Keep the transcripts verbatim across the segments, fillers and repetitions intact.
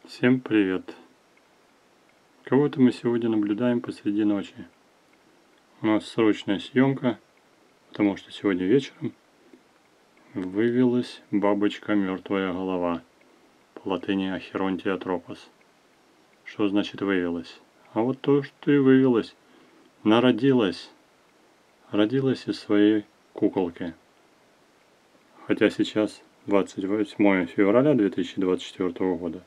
Всем привет! Кого-то мы сегодня наблюдаем посреди ночи. У нас срочная съемка, потому что сегодня вечером вывелась бабочка мертвая голова, по латыни Ахеронтиотропос. Что значит вывелась? А вот то, что и вывелась, народилась, родилась из своей куколки. Хотя сейчас двадцать восьмое февраля две тысячи двадцать четвёртого года.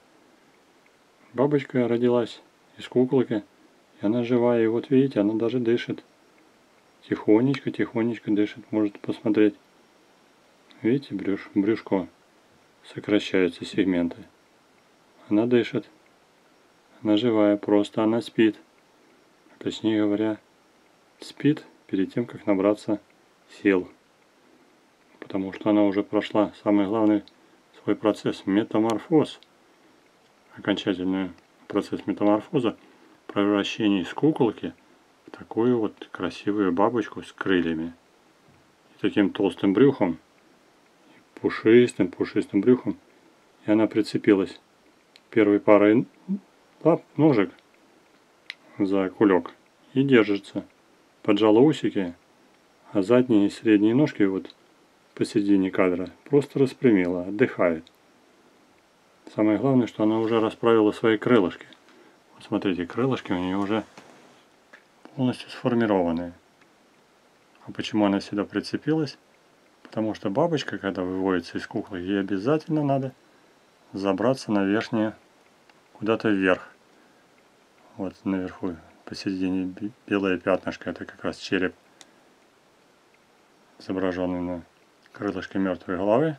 Бабочка родилась из куколки, и она живая, и вот видите, она даже дышит. Тихонечко, тихонечко дышит, может посмотреть. Видите, брюш, брюшко, сокращаются сегменты. Она дышит, она живая, просто она спит. Точнее говоря, спит перед тем, как набраться сил. Потому что она уже прошла самый главный свой процесс метаморфоз. Окончательный процесс метаморфоза, превращение из куколки в такую вот красивую бабочку с крыльями. И таким толстым брюхом, пушистым, пушистым брюхом. И она прицепилась первой парой лап, ножек за кулек и держится. Поджала усики, а задние и средние ножки вот посередине кадра просто распрямила, отдыхает. Самое главное, что она уже расправила свои крылышки. Вот смотрите, крылышки у нее уже полностью сформированные. А почему она сюда прицепилась? Потому что бабочка, когда выводится из куклы, ей обязательно надо забраться на верхнее, куда-то вверх. Вот наверху, посередине белое пятнышко, это как раз череп, изображенный на крылышке мертвой головы.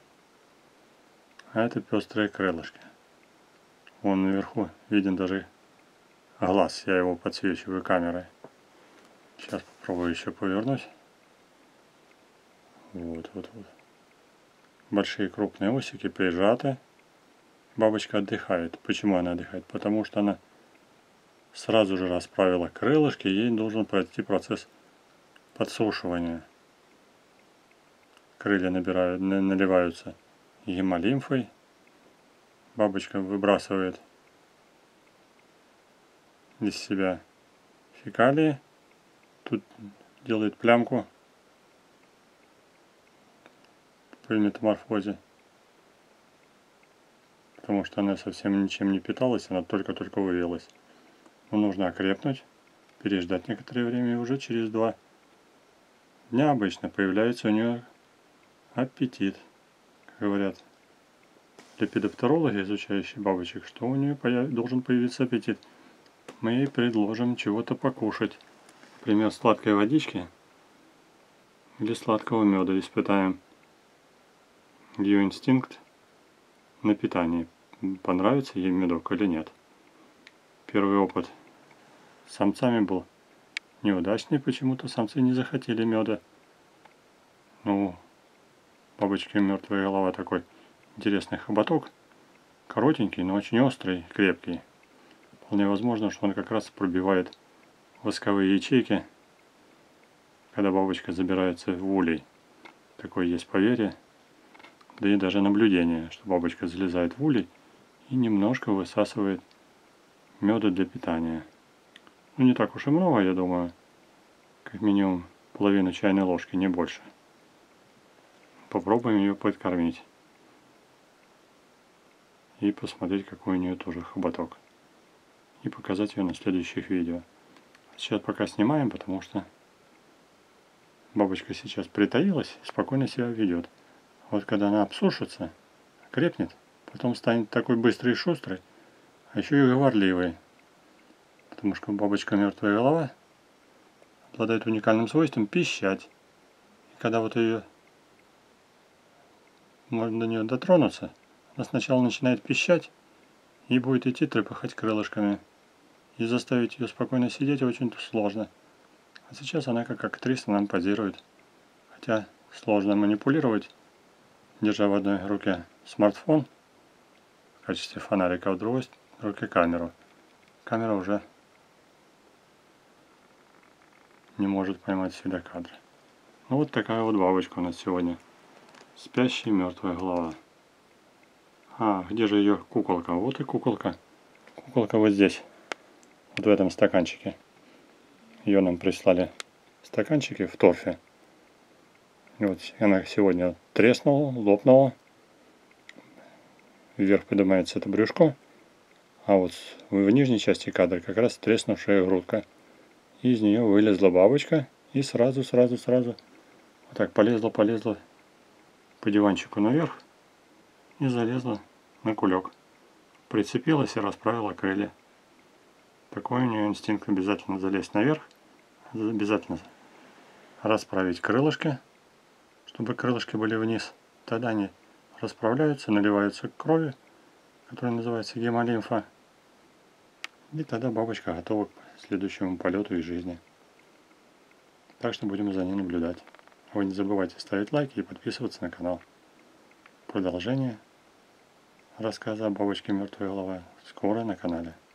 А это пестрые крылышки. Вон наверху виден даже глаз, я его подсвечиваю камерой. Сейчас попробую еще повернуть. Вот, вот, вот. Большие крупные усики прижаты. Бабочка отдыхает. Почему она отдыхает? Потому что она сразу же расправила крылышки, ей должен пройти процесс подсушивания. Крылья набирают, наливаются гемолимфой. Бабочка выбрасывает из себя фекалии. Тут делает плямку при метаморфозе. Потому что она совсем ничем не питалась, она только-только вывелась. Но нужно окрепнуть, переждать некоторое время, и уже через два дня обычно появляется у нее аппетит. Как говорят лепидоптерологи, изучающие бабочек, что у нее появ... должен появиться аппетит. Мы ей предложим чего-то покушать. Например, сладкой водички или сладкого меда. Испытаем ее инстинкт на питание. Понравится ей медок или нет. Первый опыт с самцами был неудачный. Почему-то самцы не захотели меда. Ну, бабочки мертвая голова такой интересный хоботок. Коротенький, но очень острый, крепкий. Вполне возможно, что он как раз пробивает восковые ячейки, когда бабочка забирается в улей. Такое есть поверье. Да и даже наблюдение, что бабочка залезает в улей и немножко высасывает меда для питания. Ну, не так уж и много, я думаю. Как минимум половину чайной ложки, не больше. Попробуем ее подкормить. И посмотреть, какой у нее тоже хоботок. И показать ее на следующих видео. Сейчас пока снимаем, потому что бабочка сейчас притаилась и спокойно себя ведет. Вот когда она обсушится, крепнет, потом станет такой быстрый и шустрый, а еще и говорливый. Потому что бабочка мертвая голова обладает уникальным свойством пищать. И когда вот ее можно до нее дотронуться, она сначала начинает пищать и будет идти трепыхать крылышками. И заставить ее спокойно сидеть очень сложно. А сейчас она как актриса нам позирует. Хотя сложно манипулировать, держа в одной руке смартфон в качестве фонарика, а в другой руке камеру. Камера уже не может поймать всегда кадры. Ну вот такая вот бабочка у нас сегодня. Спящая мертвая голова. А, где же ее куколка? Вот и куколка. Брюшколка вот здесь, вот в этом стаканчике. Ее нам прислали в стаканчике в торфе. И вот она сегодня треснула, лопнула. Вверх поднимается это брюшко, а вот в нижней части кадра как раз треснувшая грудка. И из нее вылезла бабочка и сразу, сразу, сразу вот так полезла, полезла по диванчику наверх и залезла на кулек. Прицепилась и расправила крылья. Такой у нее инстинкт: обязательно залезть наверх, обязательно расправить крылышки, чтобы крылышки были вниз. Тогда они расправляются, наливаются кровью, которая называется гемолимфа. И тогда бабочка готова к следующему полету и жизни. Так что будем за ней наблюдать. Вы не забывайте ставить лайки и подписываться на канал. Продолжение рассказа о бабочке «Мертвая голова» скоро на канале.